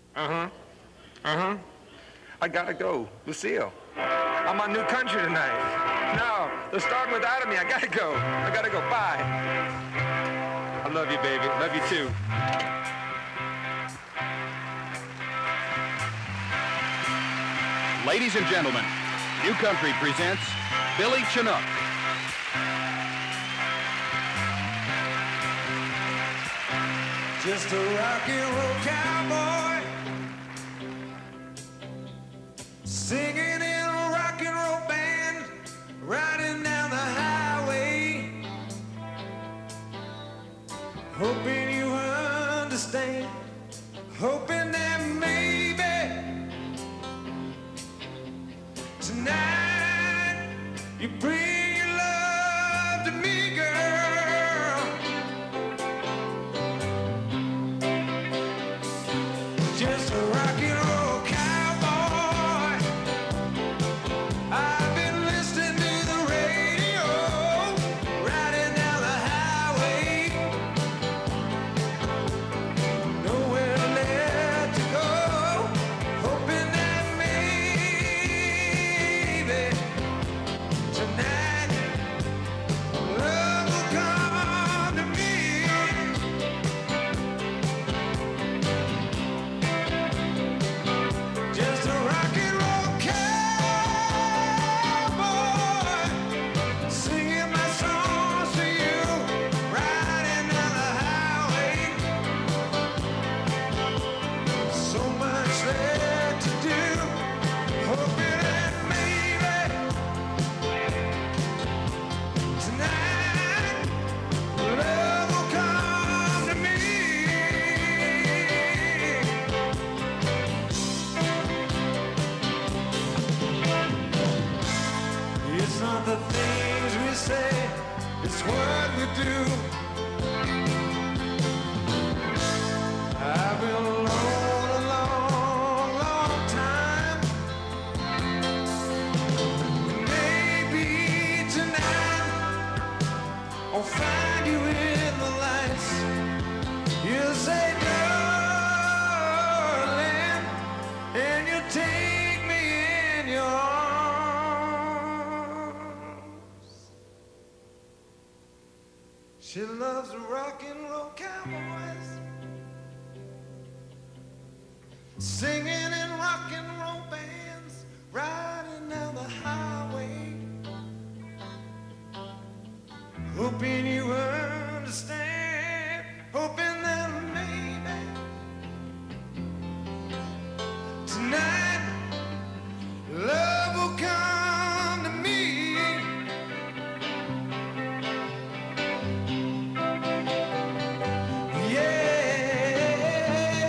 I gotta go. Lucille, I'm on New Country tonight. No, they're starting without me. I gotta go. Bye. I love you, baby. Love you too. Ladies and gentlemen, New Country presents Billy Chinnock. Just a rock and roll cowboy, singing in a rock and roll band, riding down the highway, hoping you understand, hoping that maybe tonight you bring your love to me, girl. Just a rock and roll cowboy. I've been listening to the radio, riding down the highway, nowhere left to go, hoping that maybe tonight love will come to me. Just a rock and roll cowboy, singing my songs to you, riding down the highway. So much left to do, hoping that maybe tonight love will come to me. It's not the things we say, it's what we do. I've been alone a long, long time. Maybe tonight I'll find you in the lights. You'll say, darling, and you take me in your arms. She loves rock and roll cowboys, singing in rock and roll bands, riding down the highway, hoping you understand, hoping that maybe tonight love will come to me. Yeah.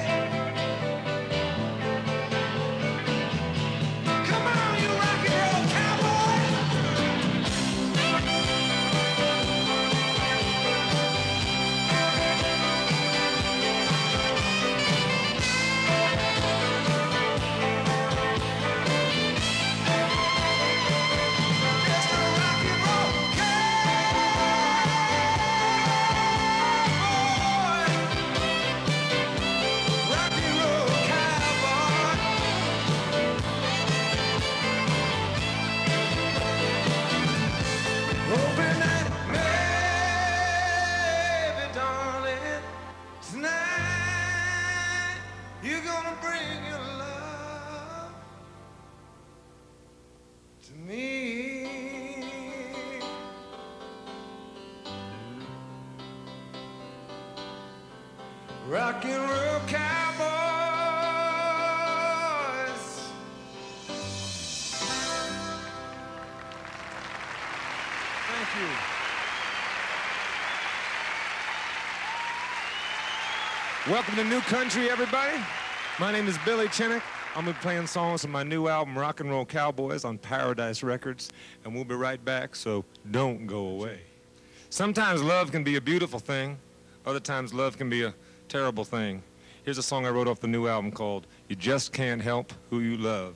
Come on, you rock and roll cowboy. Just a rock and roll cowboy. Rock and roll cowboy. Hoping that maybe, darling, tonight you're gonna bring your love to me. Rock and roll cowboys. Thank you. Welcome to New Country, everybody. My name is Billy Chinnock. I'm gonna be playing songs from my new album, Rock and Roll Cowboys, on Paradise Records, and we'll be right back, so don't go away. Sometimes love can be a beautiful thing. Other times love can be a terrible thing. Here's a song I wrote off the new album called You Just Can't Help Who You Love.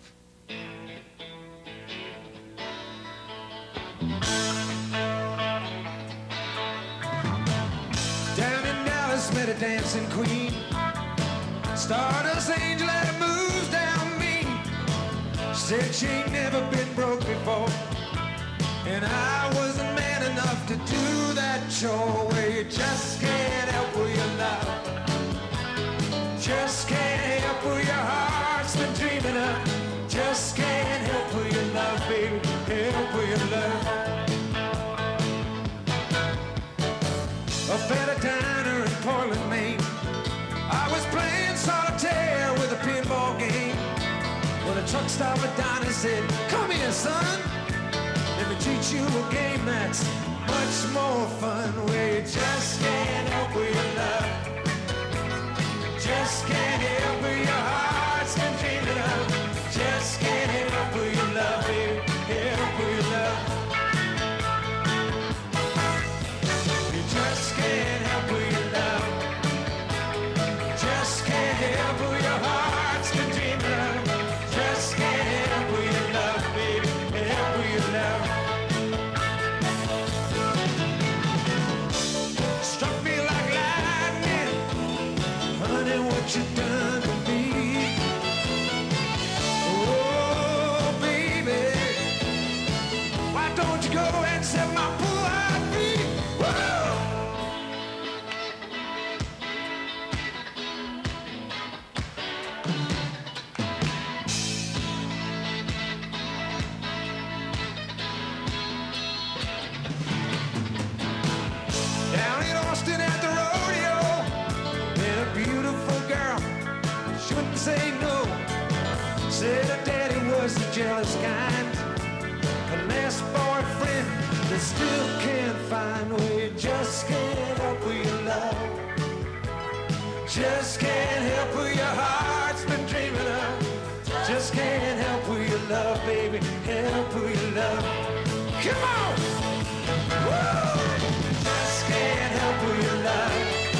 Down in Dallas met a dancing queen, Stardust angel that moves down me. Said she ain't never been broke before. And I wasn't man enough to do that chore where you just can't help who you love. Just can't help who your heart's been dreaming of. Just can't help who you love, baby. Help who you love. Up at a diner in Portland, Maine, I was playing solitaire with a pinball game. When a truck stop Madonna said, "Come here, son. Let me teach you a game that's much more fun, where you just can't help who you love. Just can't help who your heart's been dreaming of. Just can't help who you love, baby. Help who you love. You just can't help who you love. Just can't help who your heart's been dreaming of. Just can't help who you love, baby. Help who you love. Struck me like lightning, honey, what you done to me. Oh, baby, why don't you go and set my poor heart free? Whoa! Down in Austin at the rodeo, met a beautiful girl, shouldn't say no. Said her daddy was the jealous kind, a last boyfriend that still can't find. Where you just can't help who you love. Just can't help who your heart's been dreaming of. Just can't help who you love, baby. Help who you love. Come on! Woo! Just can't help who you love.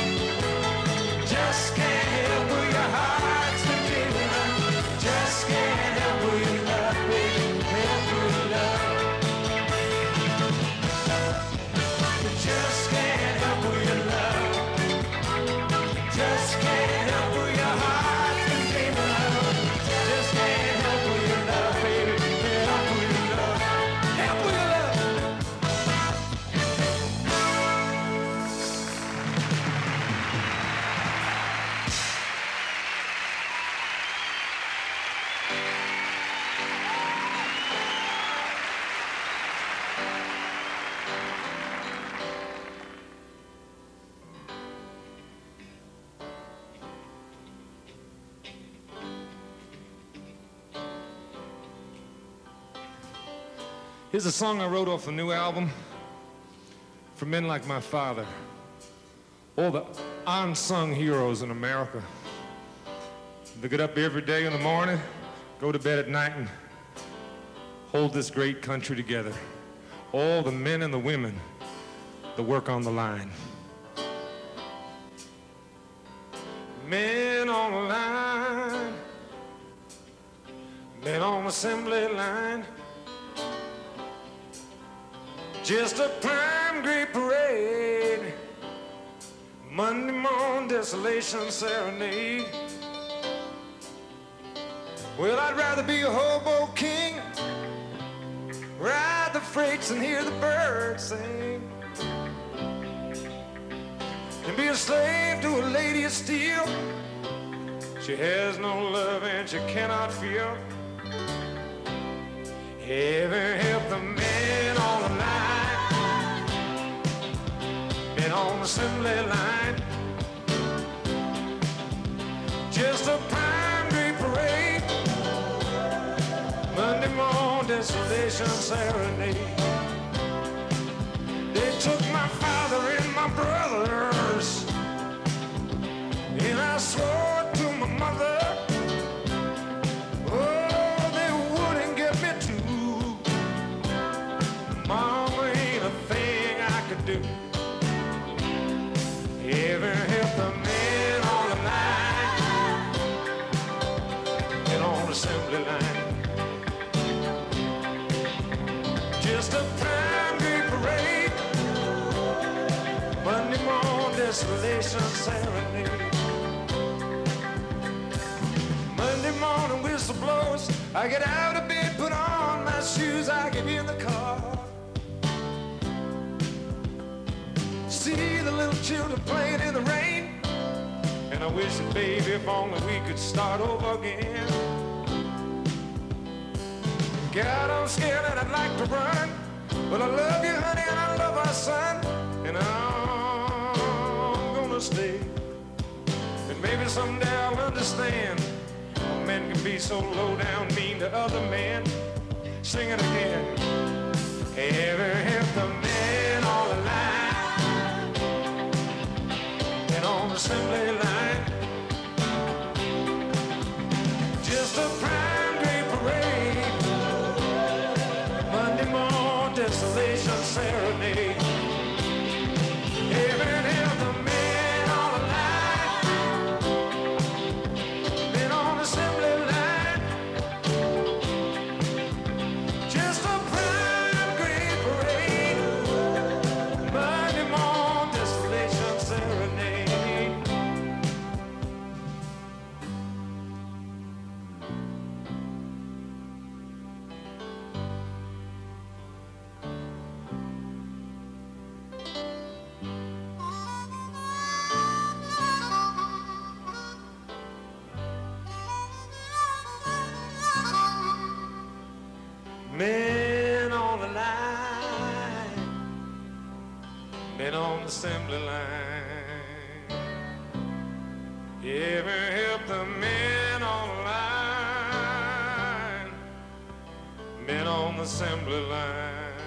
Just can't help who your heart's been dreaming of. Just can't help who you love, baby. Help who you love. Just can't help who you love. Just can't help who your heart's been dreaming of. Just can't help who you love, baby. Help who you love. Help who you love. Here's a song I wrote off a new album for men like my father, all the unsung heroes in America. They get up every day in the morning, go to bed at night, and hold this great country together. All the men and the women that work on the line. Men on the line, men on the assembly line. Just a prime great parade, Monday morning desolation serenade. Well, I'd rather be a hobo king, ride the freights and hear the birds sing, than be a slave to a lady of steel. She has no love and she cannot feel. Heaven help the men on the line, men on the assembly line. Just a prime great parade, Monday morning desolation serenade. They took my father and my brothers, and I swore to my mother, oh, they wouldn't get me to. Mama, ain't a thing I could do. Heaven help the men on the line, and on the assembly line. Just a prime great parade, Monday morning desolation serenade. I get out of bed, put on my shoes, I get in the car. See the little children playing in the rain, and I wish that, baby, if only we could start over again. God, I'm scared and I'd like to run, but I love you, honey, and I love our son, and I'm gonna stay. And maybe someday I'll understand a man can be so low down, mean to other men. Sing it again. Ever help the man on the line and on the assembly line? Just a prime day parade, Monday morning desolation serenade. Ever help the man on the line, men on the assembly line. Just a prime great parade, Monday morning desolation serenade. Men on the line, men on the assembly line. Ever help the men on the line, men on the assembly line.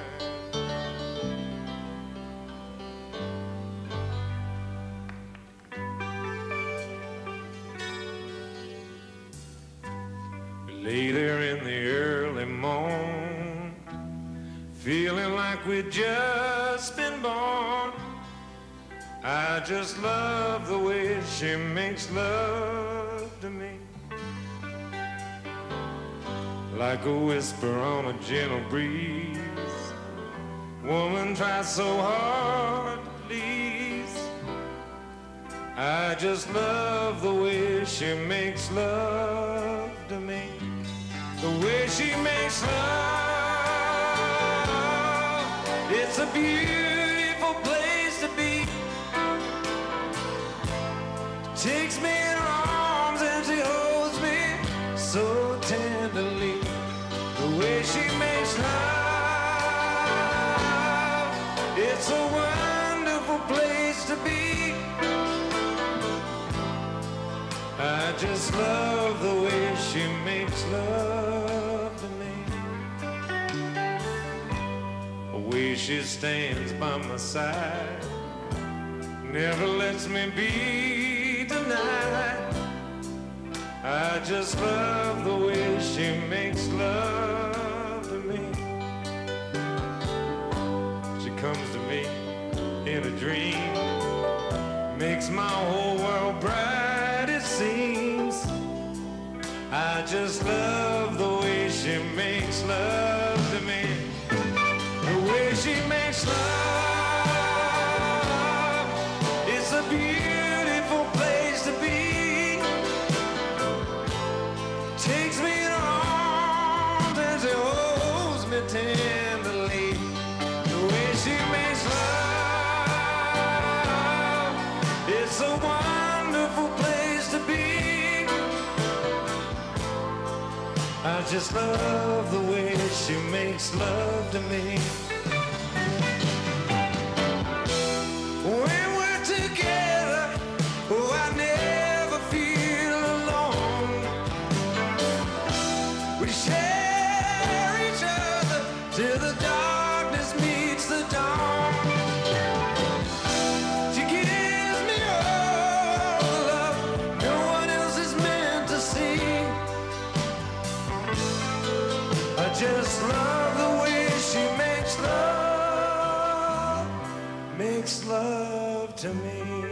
We lay there in the early morn, feeling like we'd just been born. I just love the way she makes love to me, like a whisper on a gentle breeze. Woman tries so hard to please. I just love the way she makes love to me, the way she makes love. It's a beautiful place to be. Takes me in her arms and she holds me so tenderly. The way she makes love, it's a wonderful place to be. I just love the way she makes love to me. The way she stands by my side, never lets me be denied. I just love the way she makes love to me. She comes to me in a dream, makes my whole world bright it seems. I just love the way she makes love to me, the way she makes love. It's a beautiful place to be. Takes me in her arms and she holds me tenderly. The way she makes love, it's a wonderful place to be. I just love the way she makes love to me. When we're together, oh, I never feel alone. We share each other till the darkness meets the dawn. She gives me all the love no one else is meant to see. I just love the way she makes love to me.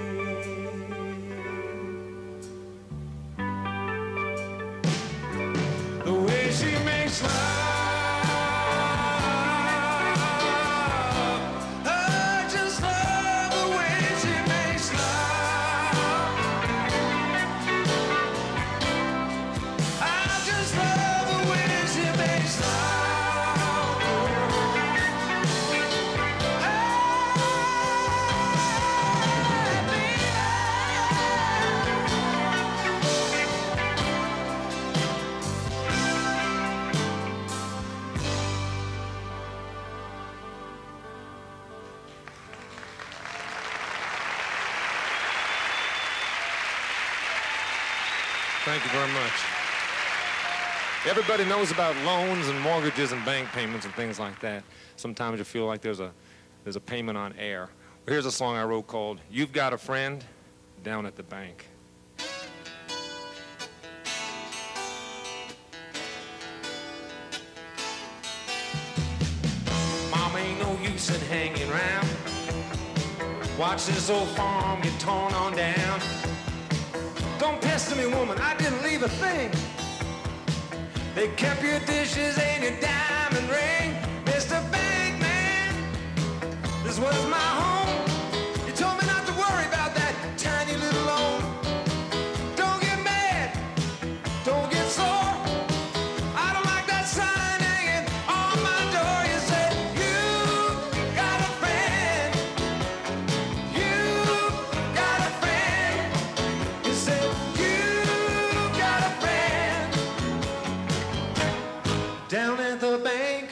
The way she makes love, I just love the way she makes love. I just love the way Thank you very much. Everybody knows about loans and mortgages and bank payments and things like that. Sometimes you feel like there's a payment on air. Well, here's a song I wrote called You've Got a Friend Down at the Bank. Mama, ain't no use in hanging around. Watch this old farm get torn on down. Don't pester me, woman, I didn't leave a thing. They kept your dishes and your diamond ring. Mr. Bankman, this was my home. You told me not to worry about that tiny little loan. Don't get mad, don't get sore. I don't like that sign hanging on my door. You said, you got a friend. You got a friend. You said, you got a friend down at the bank.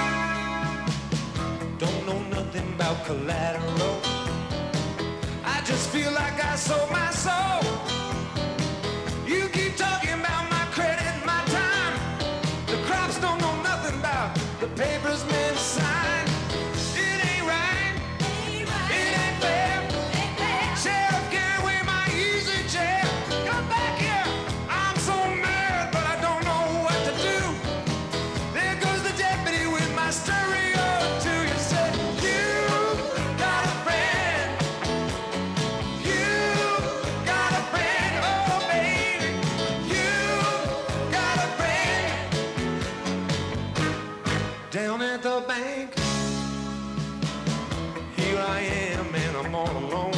Don't know nothing about collateral. I just feel like I sold my soul. You keep talking about my credit and my time. The crops don't know nothing about the papers men sign. It ain't right. It ain't fair. Sheriff, carry away my easy chair. Come back here. I'm so mad, but I don't know what to do. There goes the deputy with my stereo too. You said, you got a friend. You got a friend. Oh, baby. You got a friend down at the bank. Here I am and I'm all alone.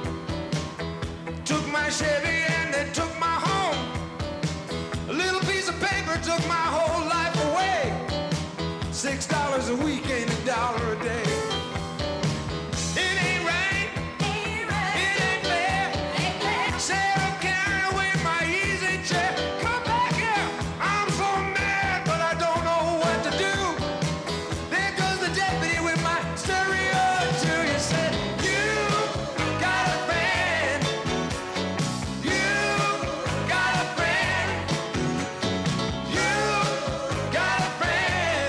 Took my Chevy and they took my home. A little piece of paper took my whole life away. $6 a week ain't $1 a day. It ain't right. It ain't fair. Sheriff, carry away my easy chair. Come back here. I'm so mad, but I don't know what to do. There goes the deputy with my stereo too. You said, you got a friend. You got a friend. You got a friend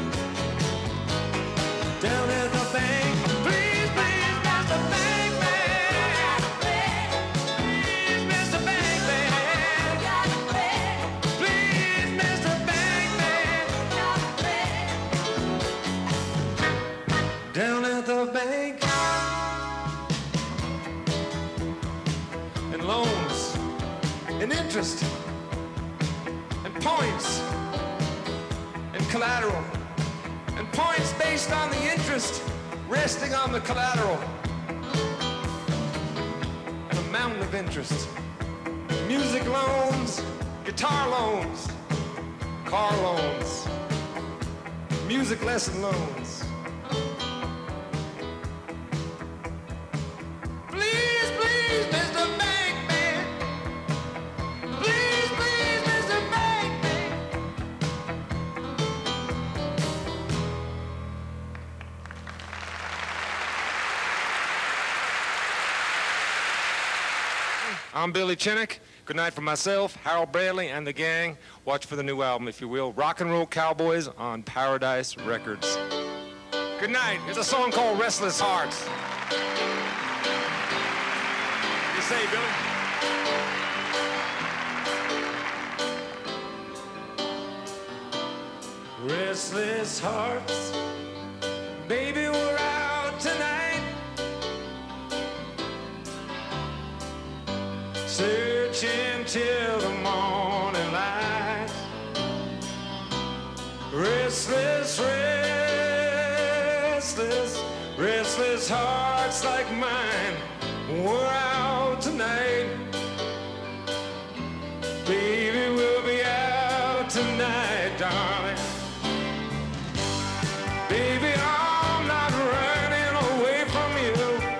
down at the bank. Please, please, Mr. Bankman. Please, Mr. Bankman. Please, Mr. Bankman. Down at the bank. And loans, and interest, and points, and collateral, and points based on the interest, resting on the collateral, and a mountain of interest. Music loans, guitar loans, car loans, music lesson loans. Please, please, Mr. Bankman. Please, please, Mr. Bankman. I'm Billy Chinnock. Good night from myself, Harold Bradley, and the gang. Watch for the new album, if you will. Rock and Roll Cowboys on Paradise Records. Good night. Here's a song called Restless Hearts. You say, Billy? Restless hearts, baby, we're out tonight. Searching till the morning light. Restless, restless, restless hearts like mine. We're out tonight. Baby, we'll be out tonight, darling. Baby, I'm not running away from you.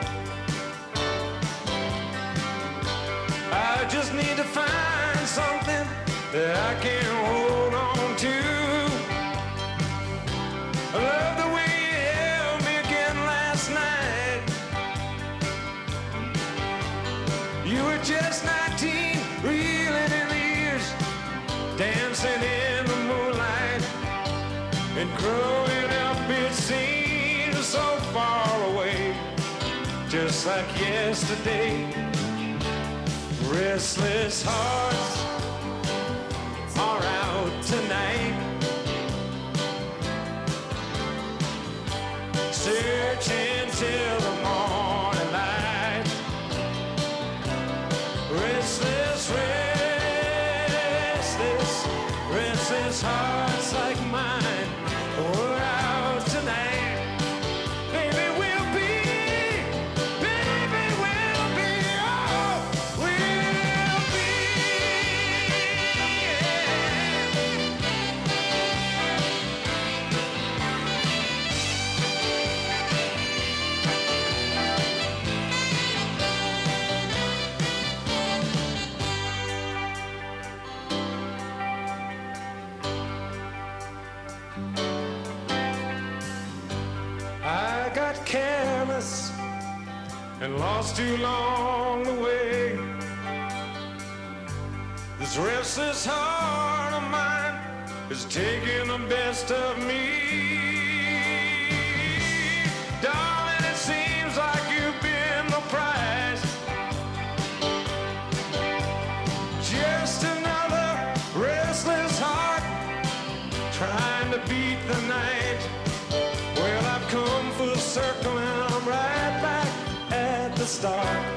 I just need to find something that I can hold on to. I love the way you held me again last night. You were just 19, reeling in the And growing up it seems so far away, just like yesterday. Restless hearts are out tonight, searching till the morning light. Restless, restless, restless hearts like mine, we're out tonight. Baby, we'll be, baby, we'll be, oh, we'll be, I got careless and lost you along the way. This restless heart of mine is taking the best of me. Darling, it seems like you've been the prize. Just another restless heart trying to beat the night. Well, I've come full circle and I'm right back at the start.